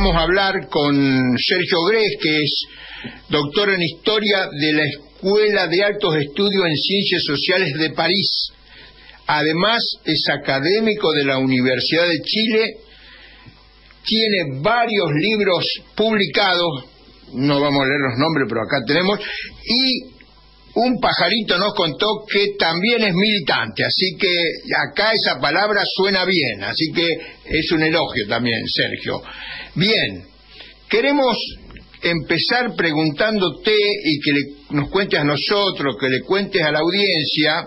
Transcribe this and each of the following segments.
vamos a hablar con Sergio Grez, que es doctor en Historia de la Escuela de Altos Estudios en Ciencias Sociales de París. Además, es académico de la Universidad de Chile, tiene varios libros publicados, no vamos a leer los nombres, pero acá tenemos, y un pajarito nos contó que también es militante, así que acá esa palabra suena bien, así que es un elogio también, Sergio. Bien, queremos empezar preguntándote y que nos cuentes a nosotros, que le cuentes a la audiencia,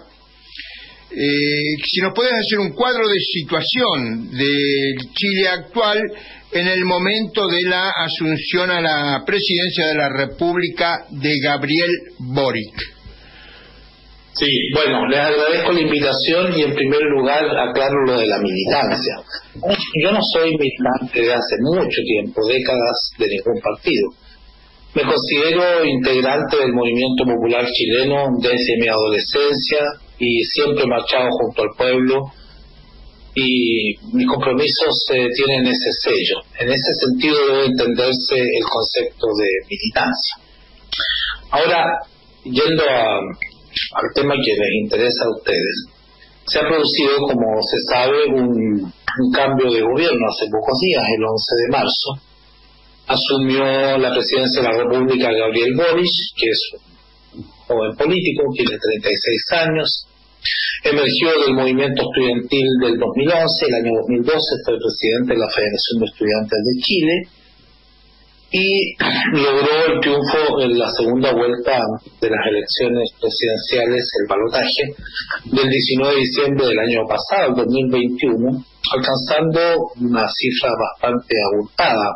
si nos puedes hacer un cuadro de situación del Chile actual en el momento de la asunción a la presidencia de la República de Gabriel Boric. Sí, bueno, les agradezco la invitación y en primer lugar aclaro lo de la militancia. Yo no soy militante de hace mucho tiempo, décadas, de ningún partido. Me considero integrante del movimiento popular chileno desde mi adolescencia y siempre he marchado junto al pueblo y mis compromisos tienen ese sello. En ese sentido debe entenderse el concepto de militancia. Ahora, yendo al tema que les interesa a ustedes, se ha producido, como se sabe, un cambio de gobierno hace pocos días, el 11 de marzo. Asumió la presidencia de la República Gabriel Boric, que es un joven político, tiene 36 años, emergió del movimiento estudiantil del 2011, el año 2012 fue presidente de la Federación de Estudiantes de Chile y logró el triunfo en la segunda vuelta de las elecciones presidenciales, el balotaje, del 19 de diciembre del año pasado, el 2021, alcanzando una cifra bastante abultada,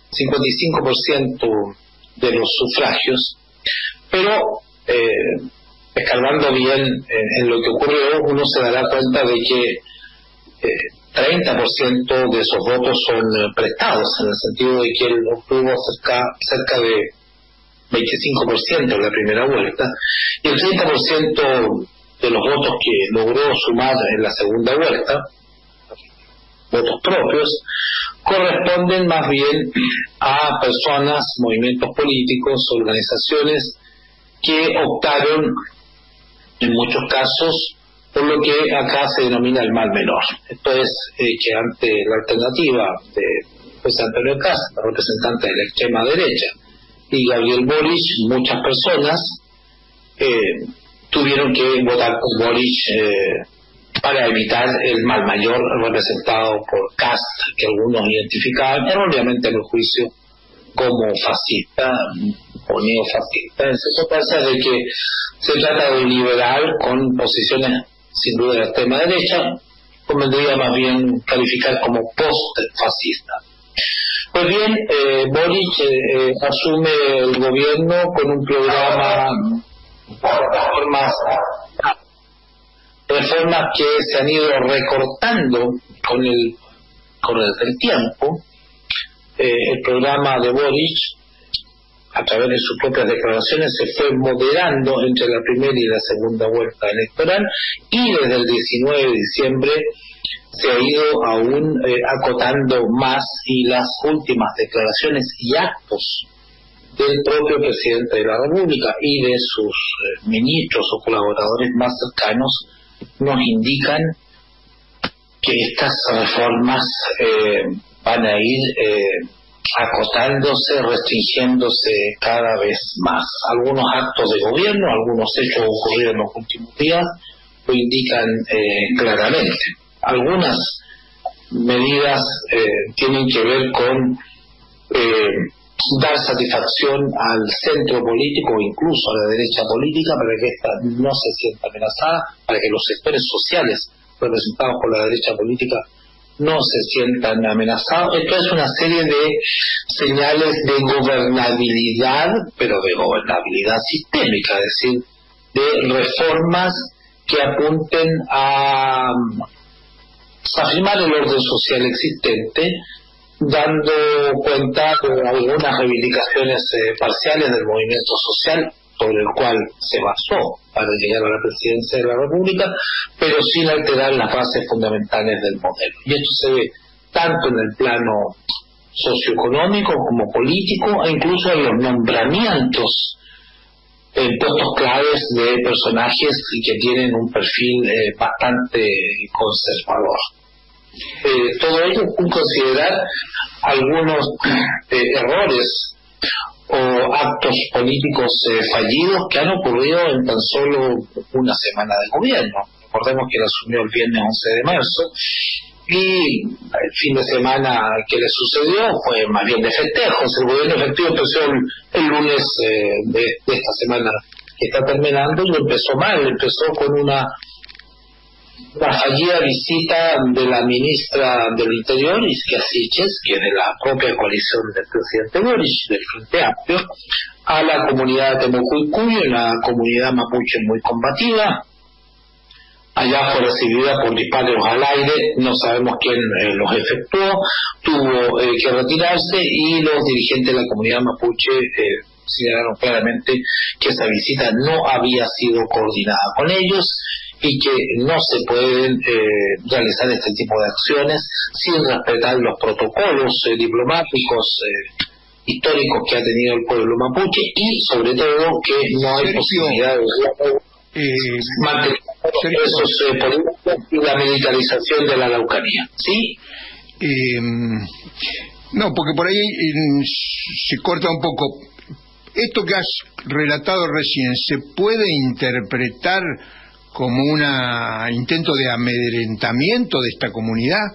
55% de los sufragios, pero escarbando bien en lo que ocurrió, uno se dará cuenta de que 30% de esos votos son prestados, en el sentido de que él obtuvo cerca de 25% en la primera vuelta, y el 30% de los votos que logró sumar en la segunda vuelta, votos propios, corresponden más bien a personas, movimientos políticos, organizaciones que optaron en muchos casos por lo que acá se denomina el mal menor. Esto es que ante la alternativa de José Antonio Kast, representante de la extrema derecha, y Gabriel Boric, muchas personas tuvieron que votar por Boric para evitar el mal mayor representado por Kast, que algunos identificaban erróneamente en el juicio como fascista o neofascista. Eso pasa de que se trata de un liberal con posiciones sin duda de la extrema derecha, convendría más bien calificar como post-fascista. Pues bien, Boric asume el gobierno con un programa de reformas que se han ido recortando con el correr del tiempo. El programa de Boric, a través de sus propias declaraciones, se fue moderando entre la primera y la segunda vuelta electoral, y desde el 19 de diciembre se ha ido aún acotando más, y las últimas declaraciones y actos del propio presidente de la República y de sus ministros o colaboradores más cercanos nos indican que estas reformas van a ir acotándose, restringiéndose cada vez más. Algunos actos de gobierno, algunos hechos ocurridos en los últimos días lo indican claramente. Algunas medidas tienen que ver con dar satisfacción al centro político o incluso a la derecha política para que ésta no se sienta amenazada, para que los sectores sociales representados por la derecha política no se sientan amenazados. Esto es una serie de señales de gobernabilidad, pero de gobernabilidad sistémica, es decir, de reformas que apunten a afirmar el orden social existente, dando cuenta de algunas reivindicaciones parciales del movimiento social sobre el cual se basó para llegar a la presidencia de la República, pero sin alterar las bases fundamentales del modelo. Y esto se ve tanto en el plano socioeconómico como político, e incluso en los nombramientos en puestos claves de personajes que tienen un perfil bastante conservador. Todo ello sin considerar algunos errores o actos políticos fallidos que han ocurrido en tan solo una semana de gobierno. Recordemos que él asumió el viernes 11 de marzo y el fin de semana que le sucedió fue más bien de festejos. El gobierno efectivo empezó el lunes de esta semana que está terminando, y empezó mal, empezó con una fallida visita de la ministra del Interior, Isquia Siches, que es de la propia coalición del presidente Boric, del Frente Amplio, a la comunidad de Temucuicuy, una comunidad mapuche muy combativa. Allá fue recibida por disparos al aire, no sabemos quién los efectuó, tuvo que retirarse, y los dirigentes de la comunidad mapuche señalaron claramente que esa visita no había sido coordinada con ellos y que no se pueden realizar este tipo de acciones sin respetar los protocolos diplomáticos históricos que ha tenido el pueblo mapuche, y sobre todo que no hay posibilidad de mantener esos políticos y la militarización de la Araucanía. ¿Sí? No, porque por ahí se corta un poco. Esto que has relatado recién, ¿se puede interpretar como un intento de amedrentamiento de esta comunidad?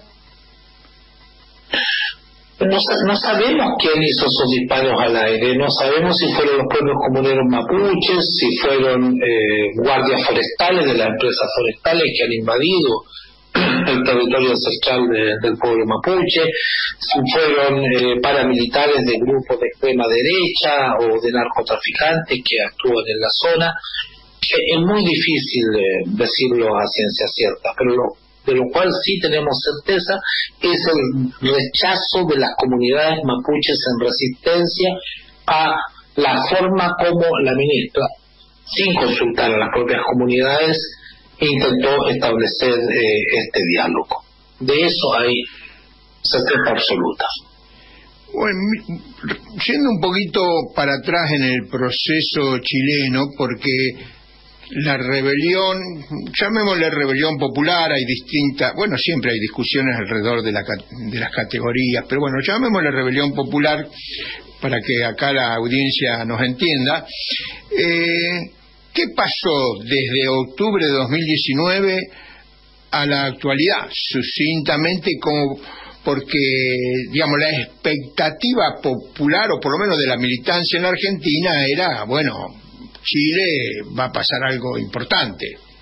No sabemos quién hizo esos disparos al aire, no sabemos si fueron los pueblos comuneros mapuches, si fueron guardias forestales de las empresas forestales que han invadido el territorio ancestral del pueblo mapuche, si fueron paramilitares de grupos de extrema derecha o de narcotraficantes que actúan en la zona. Es muy difícil decirlo a ciencia cierta, pero de lo cual sí tenemos certeza es el rechazo de las comunidades mapuches en resistencia a la forma como la ministra, sin consultar a las propias comunidades, intentó establecer este diálogo. De eso hay certeza absoluta. Bueno, yendo un poquito para atrás en el proceso chileno, porque la rebelión, llamémosle rebelión popular, hay distintas, bueno, siempre hay discusiones alrededor de las categorías, pero bueno, llamémosle rebelión popular para que acá la audiencia nos entienda. ¿Qué pasó desde octubre de 2019 a la actualidad? Sucintamente, porque, digamos, la expectativa popular, o por lo menos de la militancia en la Argentina, era, bueno, Chile va a pasar algo importante.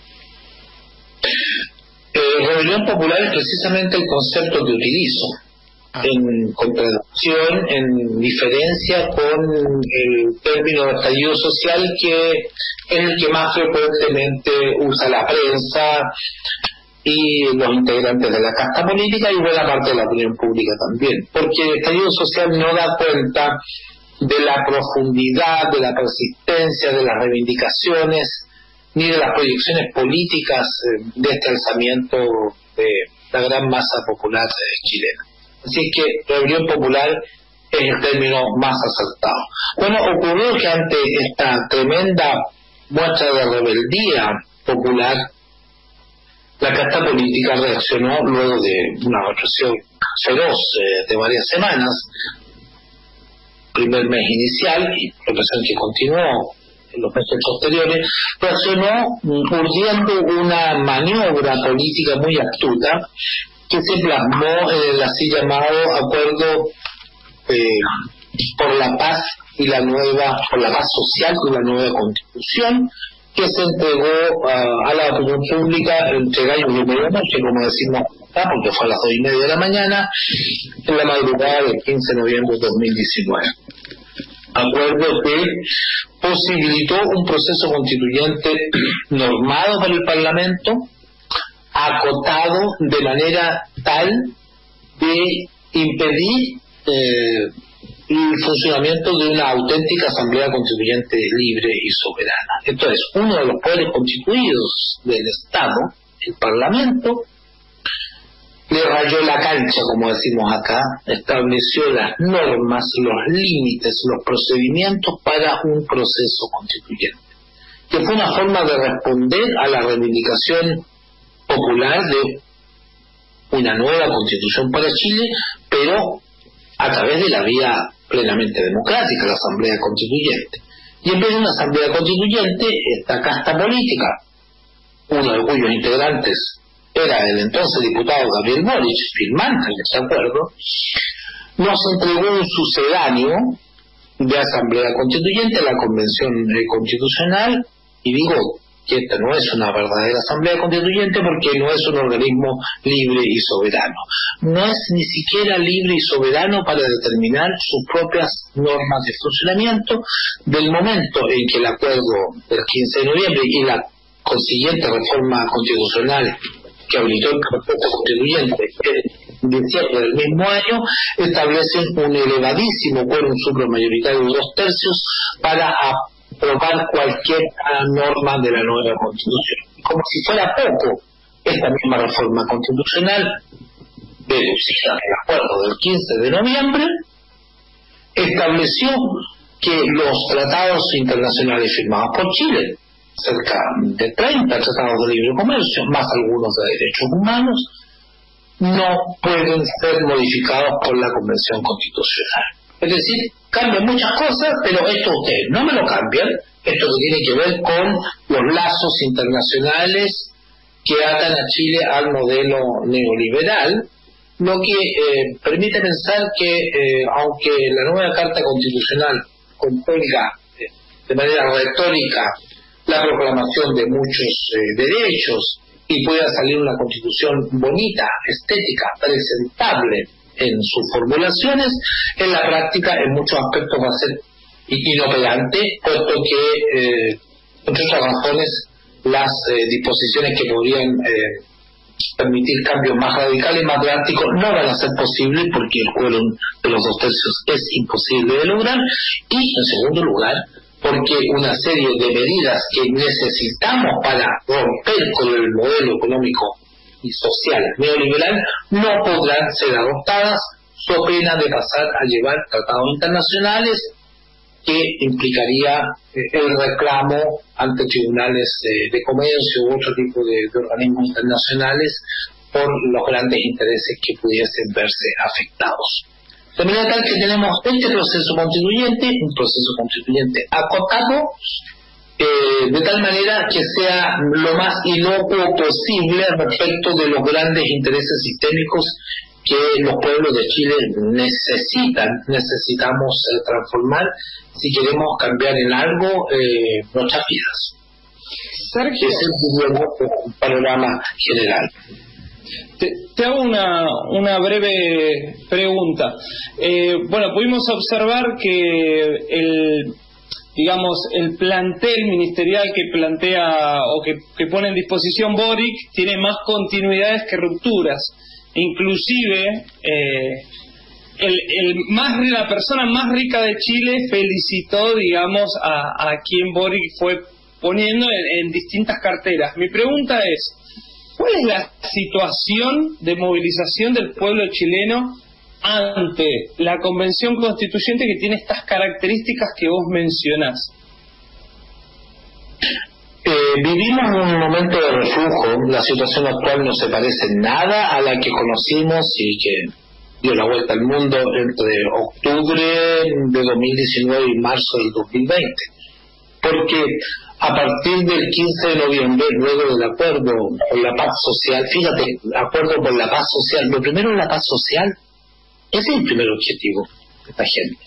Rebelión popular es precisamente el concepto que utilizo, en contradicción, en diferencia con el término de estallido social, que es el que más frecuentemente usa la prensa y los integrantes de la casta política y buena parte de la opinión pública también, porque el estallido social no da cuenta de la profundidad, de la persistencia, de las reivindicaciones, ni de las proyecciones políticas de este alzamiento de la gran masa popular chilena. Así que rebelión popular es el término más acertado. Bueno, ocurrió que ante esta tremenda muestra de rebeldía popular, la casta política reaccionó luego de una represión feroz de varias semanas, primer mes inicial y represión que continuó en los meses posteriores, reaccionó urdiendo una maniobra política muy astuta que se plasmó en el así llamado Acuerdo por la Paz y por la paz social y la nueva Constitución, que se entregó a la opinión pública entre gallos y medianoche, como decimos acá, porque fue a las 2:30 de la mañana, en la madrugada del 15 de noviembre de 2019. Acuerdo que posibilitó un proceso constituyente normado para el Parlamento, acotado de manera tal de impedir el funcionamiento de una auténtica asamblea constituyente libre y soberana. Entonces, uno de los poderes constituidos del Estado, el Parlamento, le rayó la cancha, como decimos acá, estableció las normas, los límites, los procedimientos para un proceso constituyente, que fue una forma de responder a la reivindicación popular de una nueva constitución para Chile, pero a través de la vía plenamente democrática, la Asamblea Constituyente. Y en vez de una Asamblea Constituyente, esta casta política, uno de cuyos integrantes era el entonces diputado Gabriel Boric, firmante de ese acuerdo, nos entregó un sucedáneo de Asamblea Constituyente, la Convención Constitucional, y digo que esta no es una verdadera Asamblea Constituyente porque no es un organismo libre y soberano. No es ni siquiera libre y soberano para determinar sus propias normas de funcionamiento. Del momento en que el acuerdo del 15 de noviembre y la consiguiente reforma constitucional que habilitó el proceso constituyente en diciembre del mismo año establecen un elevadísimo quórum supramayoritario de 2/3 para aprobar cualquier norma de la nueva Constitución. Como si fuera poco, esta misma reforma constitucional, deducida del acuerdo del 15 de noviembre, estableció que los tratados internacionales firmados por Chile, cerca de 30 tratados de libre comercio, más algunos de derechos humanos, no pueden ser modificados por la Convención Constitucional. Es decir, cambian muchas cosas, pero esto ustedes no me lo cambian. Esto tiene que ver con los lazos internacionales que atan a Chile al modelo neoliberal, lo que permite pensar que, aunque la nueva Carta Constitucional contenga de manera retórica la proclamación de muchos derechos y pueda salir una Constitución bonita, estética, presentable en sus formulaciones, en la práctica en muchos aspectos va a ser inoperante, puesto que, entre otras razones, las disposiciones que podrían permitir cambios más radicales, más drásticos, no van a ser posibles porque el quórum de los 2/3 es imposible de lograr, y en segundo lugar porque una serie de medidas que necesitamos para romper con el modelo económico y social neoliberal no podrán ser adoptadas, so pena de pasar a llevar tratados internacionales que implicaría el reclamo ante tribunales de comercio u otro tipo de organismos internacionales por los grandes intereses que pudiesen verse afectados. De manera tal que tenemos este proceso constituyente, un proceso constituyente acotado, de tal manera que sea lo más inocuo posible respecto de los grandes intereses sistémicos que los pueblos de Chile necesitamos transformar si queremos cambiar en algo nuestras vidas. Sergio, ese es un panorama general. Te hago una breve pregunta. Bueno, pudimos observar que el plantel ministerial que plantea o que pone en disposición Boric tiene más continuidades que rupturas. Inclusive la persona más rica de Chile felicitó, digamos, a quien Boric fue poniendo en distintas carteras. Mi pregunta es, ¿cuál es la situación de movilización del pueblo chileno ante la Convención Constituyente que tiene estas características que vos mencionás? Vivimos un momento de reflujo. La situación actual no se parece en nada a la que conocimos y que dio la vuelta al mundo entre octubre de 2019 y marzo del 2020. Porque a partir del 15 de noviembre, luego del acuerdo por la paz social, fíjate, acuerdo por la paz social, lo primero es la paz social. Ese es el primer objetivo de esta gente,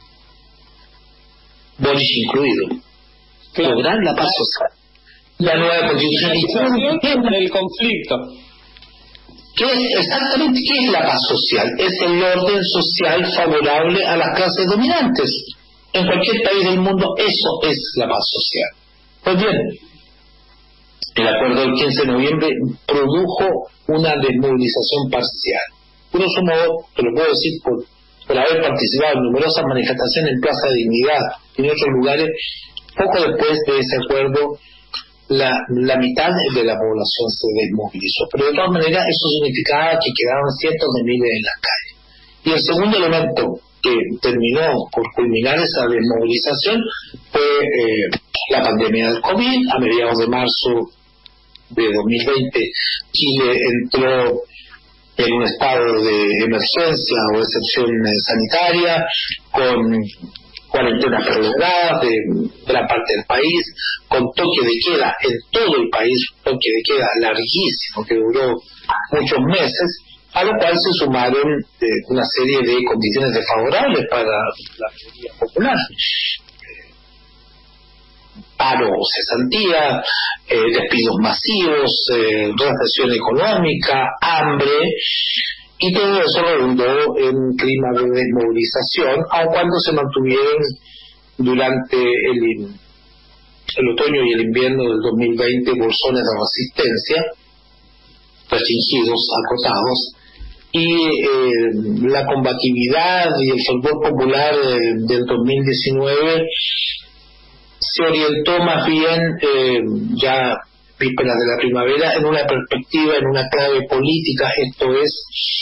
Boric incluido, claro. Lograr la paz social. La nueva constitución del conflicto. Exactamente, ¿qué es la paz social? Es el orden social favorable a las clases dominantes. En cualquier país del mundo eso es la paz social. Pues bien, el acuerdo del 15 de noviembre produjo una desmovilización parcial. Grosso modo, te lo puedo decir por haber participado en numerosas manifestaciones en Plaza de Dignidad y en otros lugares, poco después de ese acuerdo, la mitad de la población se desmovilizó. Pero de todas maneras eso significaba que quedaban cientos de miles en las calles. Y el segundo elemento que terminó por culminar esa desmovilización fue la pandemia del COVID. A mediados de marzo de 2020 Chile entró en un estado de emergencia o excepción sanitaria, con cuarentenas prolongadas de gran parte del país, con toque de queda en todo el país, toque de queda larguísimo que duró muchos meses, a lo cual se sumaron una serie de condiciones desfavorables para la mayoría popular. Paro o cesantía, despidos masivos, recesión económica, hambre, y todo eso redundó en un clima de desmovilización, aun cuando se mantuvieron durante el otoño y el invierno del 2020 bolsones de resistencia, restringidos, acotados, y la combatividad y el fervor popular del 2019 se orientó más bien ya vísperas de la primavera en una perspectiva, en una clave política, esto es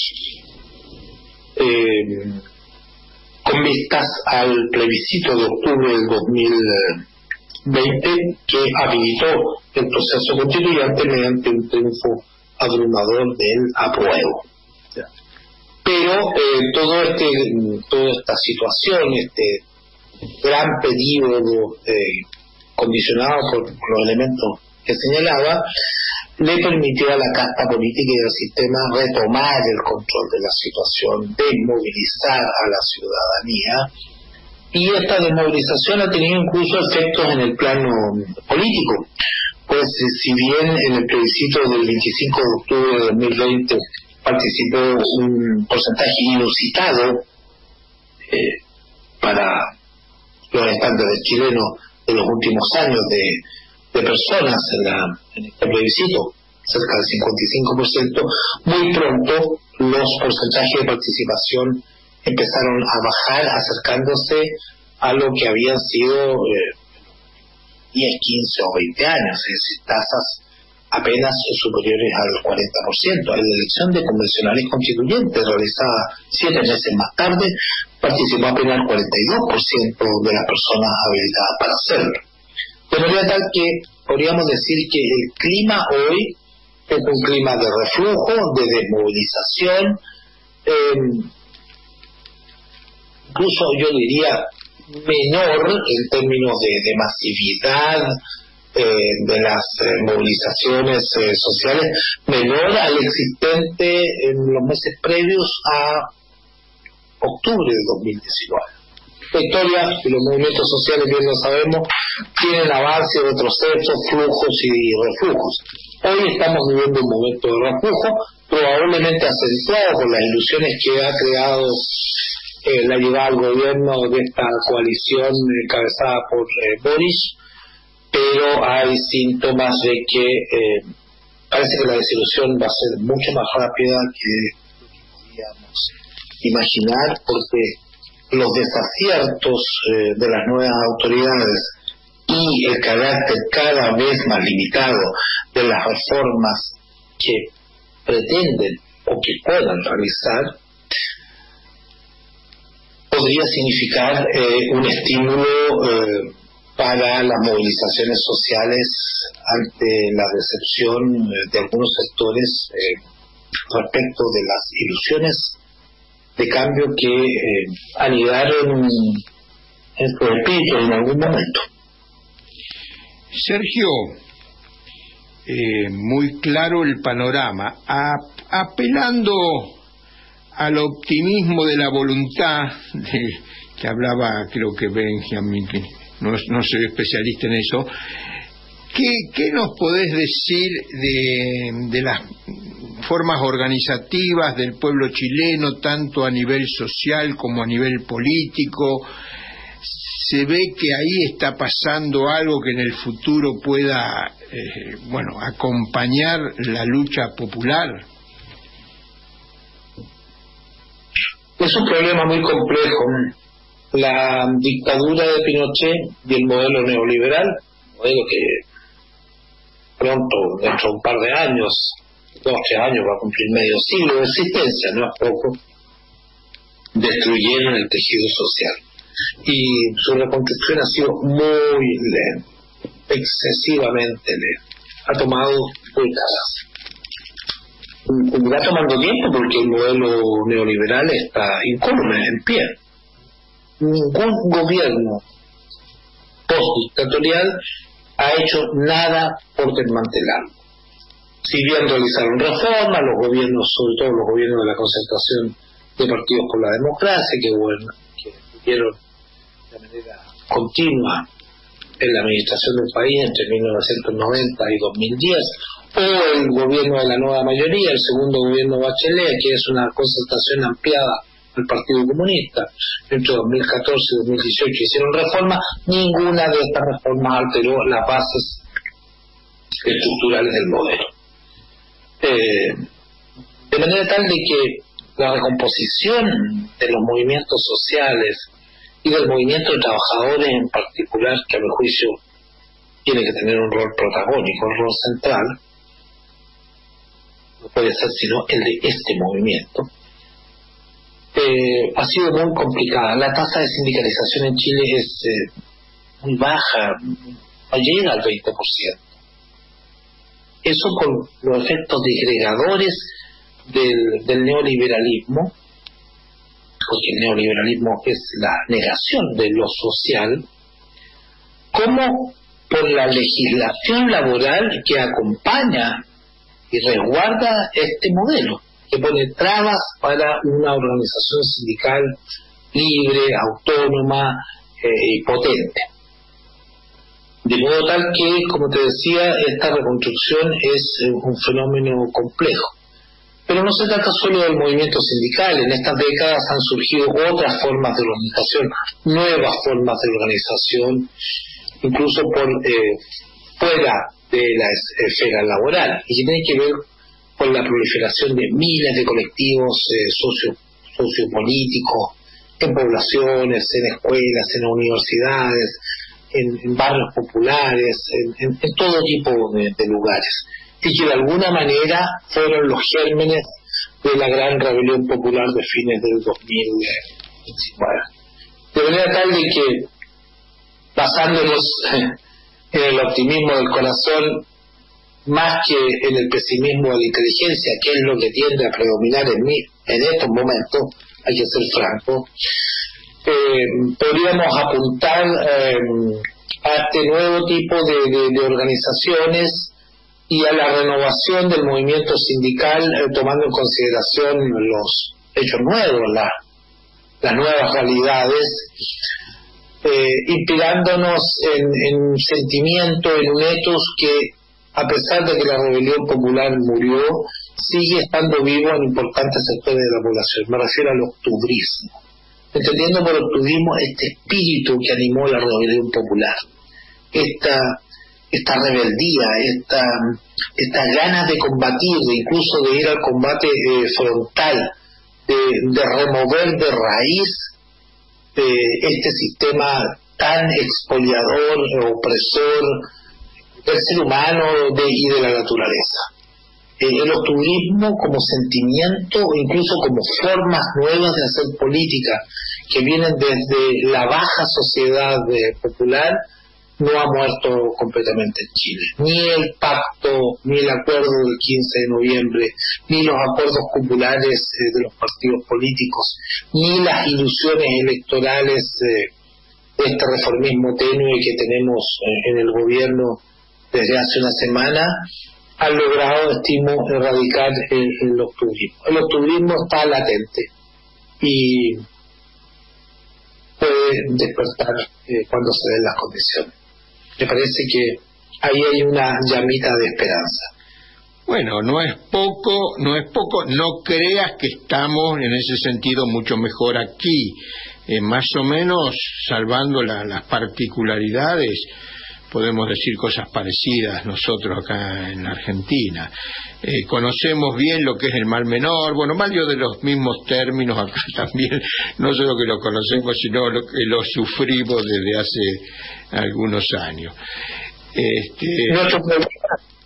con vistas al plebiscito de octubre del 2020 que habilitó el proceso constituyente mediante un triunfo abrumador del apruebo. Pero toda esta situación, este gran periodo condicionado por los elementos que señalaba, le permitió a la casta política y al sistema retomar el control de la situación, desmovilizar a la ciudadanía, y esta desmovilización ha tenido incluso efectos en el plano político, pues si bien en el plebiscito del 25 de octubre de 2020 participó un porcentaje inusitado para los estándares chilenos de los últimos años de personas en este plebiscito, cerca del 55%, muy pronto los porcentajes de participación empezaron a bajar, acercándose a lo que habían sido 10, 15 o 20 años, es decir, tasas apenas superiores al 40%. En la elección de convencionales constituyentes realizada 7 meses más tarde, participó apenas el 42% de las personas habilitadas para hacerlo. De manera tal que podríamos decir que el clima hoy es un clima de reflujo, de desmovilización, incluso yo diría menor en términos de masividad de las movilizaciones sociales, menor al existente en los meses previos a octubre de 2019. La historia y los movimientos sociales, bien lo sabemos, tienen avances, retrocesos, flujos y reflujos. Hoy estamos viviendo un momento de reflujo, probablemente acentuado por las ilusiones que ha creado la llegada al gobierno de esta coalición encabezada por Boris, pero hay síntomas de que parece que la desilusión va a ser mucho más rápida que lo que podíamos imaginar, porque los desaciertos de las nuevas autoridades y el carácter cada vez más limitado de las reformas que pretenden o que puedan realizar podría significar un estímulo para las movilizaciones sociales ante la decepción de algunos sectores respecto de las ilusiones de cambio que anidaron en su espíritu en algún momento. Sergio, muy claro el panorama, apelando al optimismo de la voluntad que hablaba, creo que Benjamin, que no soy especialista en eso. ¿Qué nos podés decir de las formas organizativas del pueblo chileno, tanto a nivel social como a nivel político? ¿Se ve que ahí está pasando algo que en el futuro pueda acompañar la lucha popular? Es un problema muy complejo. La dictadura de Pinochet y el modelo neoliberal, modelo que pronto, dentro de un par de años, 2 o 3 años, va a cumplir medio siglo de existencia, no es poco, destruyeron el tejido social. Y su reconstrucción ha sido muy lenta, excesivamente lenta. Ha tomado décadas. Va tomando tiempo porque el modelo neoliberal está incólume, en pie. Ningún gobierno postdictatorial ha hecho nada por desmantelarlo. Si bien realizaron reformas, los gobiernos, sobre todo los gobiernos de la concertación de partidos por la democracia, que tuvieron de manera continua en la administración del país entre 1990 y 2010, o el gobierno de la nueva mayoría, el segundo gobierno Bachelet, que es una concertación ampliada del Partido Comunista, entre 2014 y 2018 hicieron reformas. Ninguna de estas reformas alteró las bases estructurales del modelo. De manera tal de que la recomposición de los movimientos sociales y del movimiento de trabajadores en particular, que a mi juicio tiene que tener un rol protagónico, un rol central, no puede ser sino el de este movimiento, ha sido muy complicada. La tasa de sindicalización en Chile es muy baja, no llega al 20%. Eso con los efectos disgregadores del neoliberalismo, porque el neoliberalismo es la negación de lo social, como por la legislación laboral que acompaña y resguarda este modelo, que pone trabas para una organización sindical libre, autónoma y potente. De modo tal que, como te decía, esta reconstrucción es un fenómeno complejo. Pero no se trata solo del movimiento sindical. En estas décadas han surgido otras formas de organización, nuevas formas de organización, incluso por fuera de la esfera laboral, y que tienen que ver con la proliferación de miles de colectivos sociopolíticos en poblaciones, en escuelas, en universidades, en barrios populares, en todo tipo de lugares, y que de alguna manera fueron los gérmenes de la gran rebelión popular de fines del 2019. De manera tal de que, basándonos en el optimismo del corazón más que en el pesimismo de la inteligencia, que es lo que tiende a predominar en mí en estos momentos, hay que ser franco, podríamos apuntar a este nuevo tipo de organizaciones y a la renovación del movimiento sindical, tomando en consideración los hechos nuevos, las nuevas realidades, inspirándonos en sentimiento, en un etos que, a pesar de que la rebelión popular murió, sigue estando vivo en importantes sectores de la población. Me refiero al octubrismo, entendiendo por octubrismo este espíritu que animó la rebelión popular, esta rebeldía, estas ganas de combatir, incluso de ir al combate frontal, de remover de raíz este sistema tan expoliador, opresor del ser humano y de la naturaleza. El octubrismo como sentimiento, incluso como formas nuevas de hacer política, que vienen desde la baja sociedad popular, no ha muerto completamente en Chile. Ni el pacto, ni el acuerdo del 15 de noviembre, ni los acuerdos populares de los partidos políticos, ni las ilusiones electorales de este reformismo tenue que tenemos en el gobierno desde hace una semana, han logrado, estimo, erradicar el octubrismo. El octubrismo está latente y puede despertar cuando se den las condiciones. Me parece que ahí hay una llamita de esperanza. Bueno, no es poco, no creas que estamos en ese sentido mucho mejor aquí, más o menos salvando las particularidades, podemos decir cosas parecidas nosotros acá en la Argentina. Conocemos bien lo que es el mal menor, bueno, varios de los mismos términos acá también, no solo que lo conocemos, sino que lo sufrimos desde hace algunos años.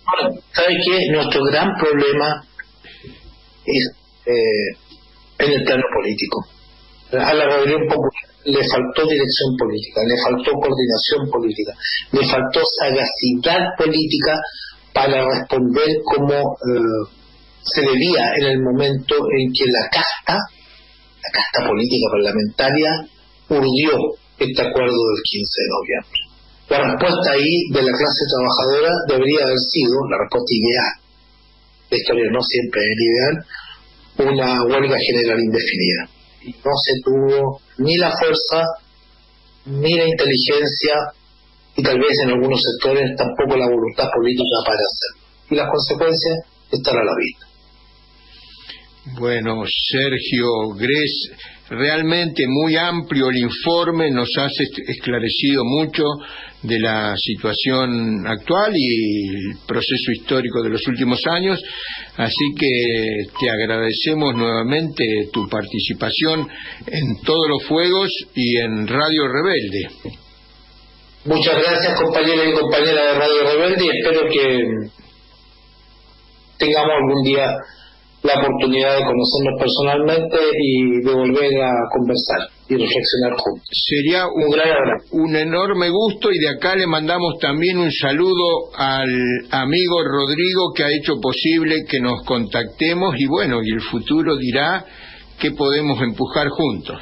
¿Sabe qué? Nuestro gran problema es en el plano político. A la rebelión popular le faltó dirección política, le faltó coordinación política, le faltó sagacidad política para responder como se debía en el momento en que la casta política parlamentaria urdió este acuerdo del 15 de noviembre. La respuesta ahí de la clase trabajadora debería haber sido, la respuesta ideal, la historia no siempre es ideal, una huelga general indefinida. Y no se tuvo ni la fuerza, ni la inteligencia, y tal vez en algunos sectores tampoco la voluntad política para hacerlo. Y las consecuencias están a la vista. Bueno, Sergio Gress, realmente muy amplio el informe, nos has esclarecido mucho de la situación actual y el proceso histórico de los últimos años, así que te agradecemos nuevamente tu participación en Todos los Fuegos y en Radio Rebelde. Muchas gracias, compañeros y compañeras de Radio Rebelde, y espero que tengamos algún día la oportunidad de conocernos personalmente y de volver a conversar y reflexionar juntos. Sería un enorme gusto, y de acá le mandamos también un saludo al amigo Rodrigo, que ha hecho posible que nos contactemos, y bueno, y el futuro dirá qué podemos empujar juntos.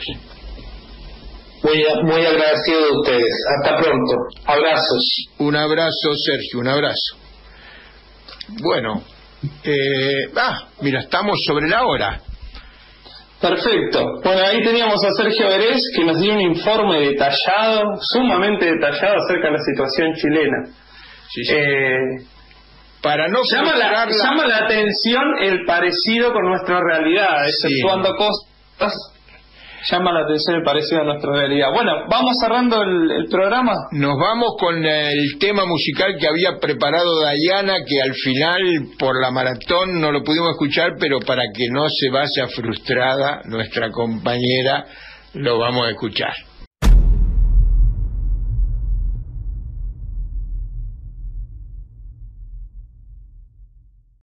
Muy agradecido de ustedes. Hasta pronto. Abrazos. Un abrazo, Sergio, un abrazo. Bueno, mira, estamos sobre la hora. Perfecto. Bueno, ahí teníamos a Sergio Gress, que nos dio un informe detallado, sumamente detallado, acerca de la situación chilena. Sí, sí. Para no llama la atención el parecido con nuestra realidad, exceptuando cosas. Llama la atención el parecido a nuestra realidad. Bueno, vamos cerrando el programa. Nos vamos con el tema musical que había preparado Dayana, que al final, por la maratón, no lo pudimos escuchar, pero para que no se vaya frustrada nuestra compañera, lo vamos a escuchar.